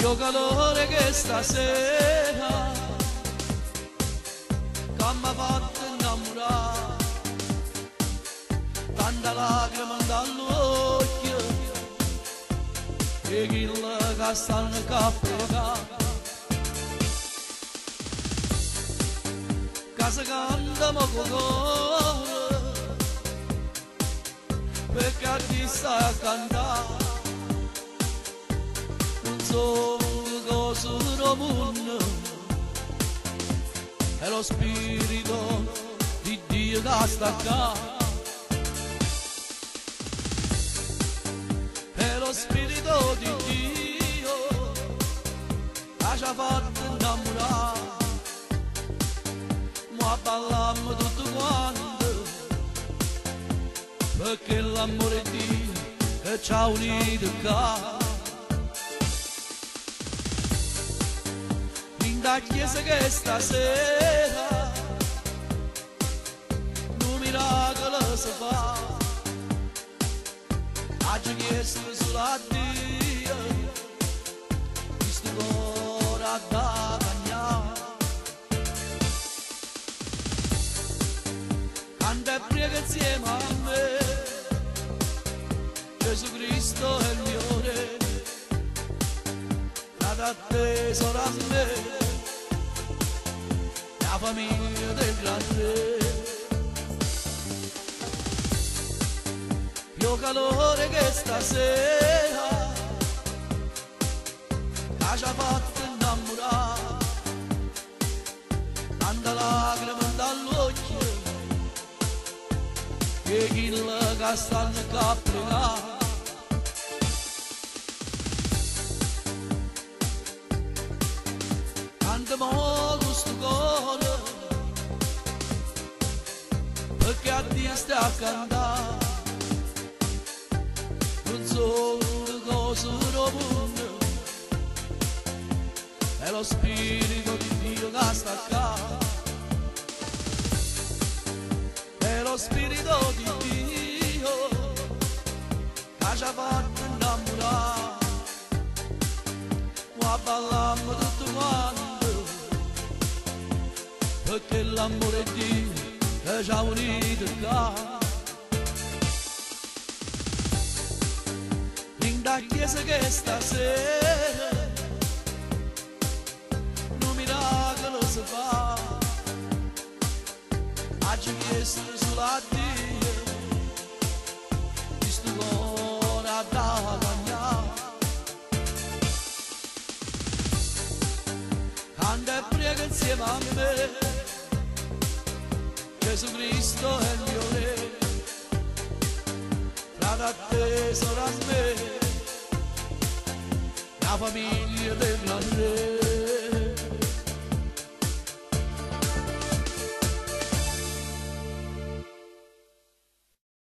Io calore che stasera che mi ha fatto innamorare, tanta lacrima dall'occhio e chi che stanno a pregare. Casa canta ma con cuore perché a ti stai a cantare. Non so cosa del mondo è lo spirito di Dio che sta qua, è lo spirito di Dio che ci ha fatto innamorare. Ma ballammo tutto quanto perché l'amore di Dio ci ha unito qua. Da chiesa che stasera un miracolo si fa, oggi chiesto sulla Dio questo cuore da cagnare. Canta e prega insieme a me, Gesù Cristo è il mio Re, da te sarà me, la famiglia del grande. Io calore che stasera che ci ha fatto innamorare, tanta lacrima dall'occhio e chi che stanno a pregare. Cantiamo questo cuore perché a Dio sta a cantare. Non so cosa del mondo è lo spirito di Dio che sta qua, è lo spirito di Dio che ci ha fatto innamorare. Ma ballammo tutto quanto perché l'amore di Dio ci ha unito qua. In da chiesa che stasera un miracolo si fa, oggi chiesto sulla Dio questo cuore da cagnare. Canta e prega insieme a me, Gesù Cristo è il mio Re, fra te sarà me, la famiglia del grande.